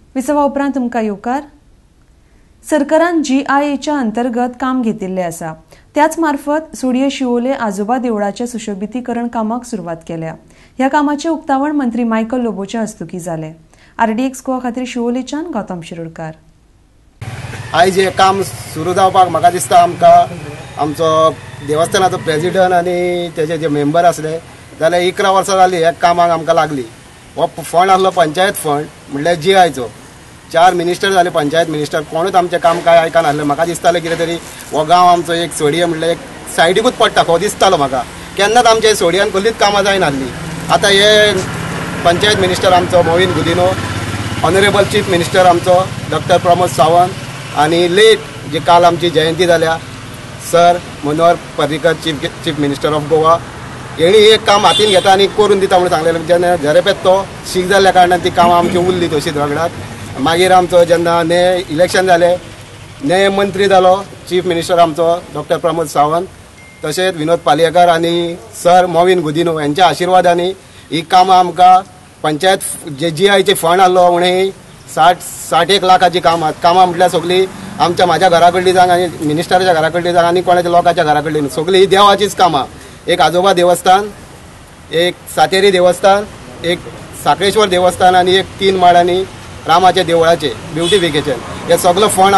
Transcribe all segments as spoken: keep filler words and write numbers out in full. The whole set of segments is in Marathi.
विसवा उपरांत तुमकां येवकार। सरकारान जी आय एच्या अंतर्गत काम घेतिल्ले आसा। त्याच मार्फत सोडिये शिवोले आजोबा देवळाचे सुशोभितीकरण कामाक सुरवात केल्या। ह्या कामाचे उक्तावण मंत्री मायकल लोबोच्या हस्तुकी जाले। आरडीएक्स गोवा खातीर शिवोलेच्यान गौतम शिरोडकार। आयज हे काम सुरू जावपाक म्हाका दिसता आमकां आमचो देवस्थानाचो प्रेसिडेंट आनी तेजे जे मेंबर आसले जाल्यार इकरा वर्सां जाली ह्या कामाक आमकां लागली। हो फंड आसलो पंचायत फंड म्हणल्यार जी आयचो। चार मिनिस्टर जाले पंचायत मिनिस्टर, कोणूच आमचें काम काय आयकनासलें। म्हाका दिसतालें कितें तरी हो गांव आमचो एक सोडये म्हणल्यार एक सायडीकूच पडटा खो दिसतालो म्हाका। केन्नाच आमच्या सोडयान कसलीच कामां जायनासलीं। आतां हे पंचायत मिनिस्टर आमचो Mauvin Godinho, honourable chief minister आमचो डॉक्टर प्रमोद सावंत आनी लेट जे काल आमची जयंती जाल्या sir Manohar Parrikar chief chief minister of Goa, हेणी एक काम हातीन घेता आनी करून दिता म्हणून सांगलेलें। जेन्ना झरेपेत तो शीक जाल्ल्या कारणान ती कामां आमची उरली तशीच रगडात। मागीर आमचो जेन्ना ने इलेक्शन जालें, ने मंत्री जालो चीफ मिनिस्टर आमचो डॉक्टर प्रमोद सावंत, तशेंच विनोद पालयेकर आनी सर मोविन गुदिनो यांच्या आशिर्वादांनी ही कामां आमकां पंचायत जे जी आयचे फंड आसलो उणें साठ साठ एक लाखाची कामां कामां म्हटल्यार सगळीं आमच्या म्हाज्या घरा कडली जावं आनी मिनिस्टराच्या घरा कडली जावं आनी कोणाच्या लोकांच्या घरा कडली सगळीं ही देवाचीच कामां। एक आजोबा देवस्थान, एक सातेरी देवस्थान, एक साखळेश्वर देवस्थान आनी एक तीन माळांनी रामाचे देवळाचे ब्युटिफिकेशन हे सगळो फंड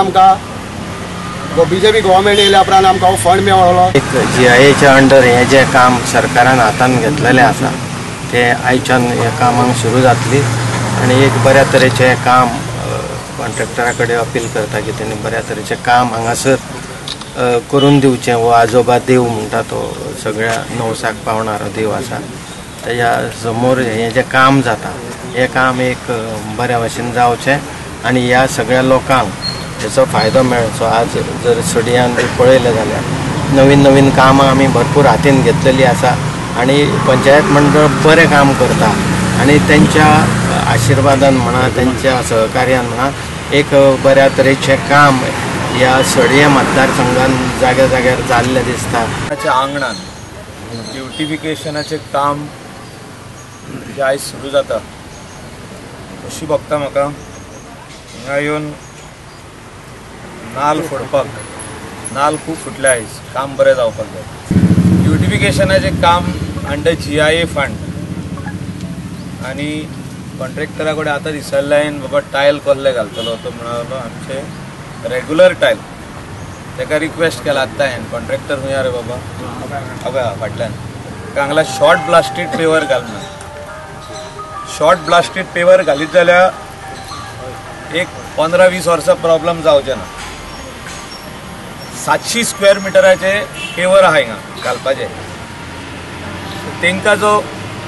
आमकां बीजेपी गव्हर्मेंट येयल्या उपरांत आमकां हो फंड मेळ्ळो। एक जी आय एच्या अंडर हे जे काम सरकारान हातान घेतलेलें आसा ते आयच्यान ह्या कामाक सुरू जातली आनी एक बऱ्या तरेचें काम कॉन्ट्रॅक्टरा कडेन अपील करता की तेणी बऱ्या तरेचें काम हांगासर करून दिवचें। हो आजोबा देव म्हणटा तो सगळ्या नवसाक पावणारो देव आसा, तेज्या समोर हें जें काम जाता हें काम एक बऱ्या भशेन जावचें आनी ह्या सगळ्या लोकांक हेचो फायदो मेळचो। आज जर सोडयान पळयलें जाल्यार नवीन नवीन कामां आमी भरपूर हातीन घेतलेलीं आसा आनी पंचायत मंडळ बरें काम करता आनी तेंच्या आशिर्वादान म्हणा तेंच्या सहकार्यान म्हणा एक बऱ्या तरेचें काम ह्या सोडये मतदारसंघान जाग्या जाग्यार जाल्लें दिसता। आंगणान ब्युटिफिकेशनाचें काम जें आयज सुरू जाता अशी बघता म्हाका हिंगा येवन नाल फोडपाक नाल खूब फुटले आयज काम बरें जावपाक जाय। ब्युटिफिकेशनाचें काम under G I A fund आनी कॉन्ट्रॅक्टरा कडेन आतां दिसल्लें हांवें बाबा टायल कसले घालतलो तो म्हणालो आमचे रेगुलर टायल। ताका रिक्वेस्ट केला आत्तां हांवें कॉन्ट्रॅक्टर खंय रे बाबा हय फाटल्यान हांगला शॉर्ट ब्लास्टेड पेवर घाल म्हणून। शॉर्ट ब्लास्टेड पेवर घालीत जाल्यार एक पंदरा वीस वर्सां प्रॉब्लेम जावचें ना। सातशी स्क्वेअर मिटराचे पेवर आहा हिंगा घालपाचे, तांकां जो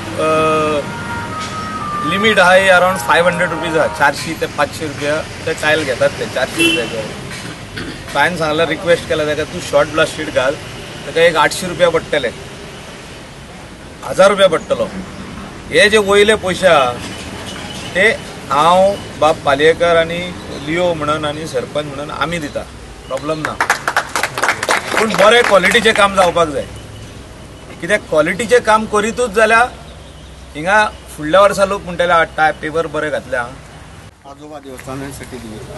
लिमीट आहा ही अरावंड फायव हंड्रेड रुपीज आहा। चारशी ते पांचशे रुपया ते टायल घेतात ते चारशी रुपयाचे। हांवें सांगल्यार रिक्वेस्ट केला ताका तूं शॉर्ट ब्लास्टेड घाल, ताका एक आठशी रुपया पडटले, हजार रुपया पडटलो। हे जे वयले पयशे आहा ते हांव बाब पालयेकर आनी लिओ म्हणून आनी सरपंच म्हणून आमी दिता, प्रॉब्लेम ना। पूण बरें क्वॉलिटीचें काम जावपाक जाय, कित्याक क्वॉलिटीचें काम करीतूच जाल्यार हिंगा फुडल्या वर्सा लोक म्हणटले हाडटा पेपर बरें घातले हांव। आजोबा देवस्थानासाठी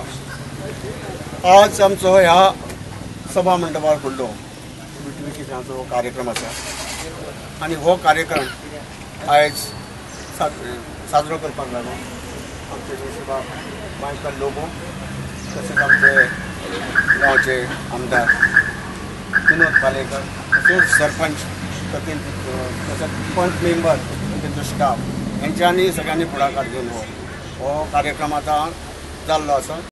आज आमचो ह्या सभा मंडपार फुडलो ब्युटिफिकेशनाचो कार्यक्रम आसा आनी हो कार्यक्रम आयज साजरो करपाक लागलो आमचे शिवा मायकल लोबो तशेंच आमचे गांवचे आमदार विनोद पालयेकर तशेंच सरपंच तशेंच पंच मेंबर तेंचो स्टाफ हेंच्यांनी सगळ्यांनी फुडाकार घेवन हो कार्यक्रम आतां जाल्लो आसा।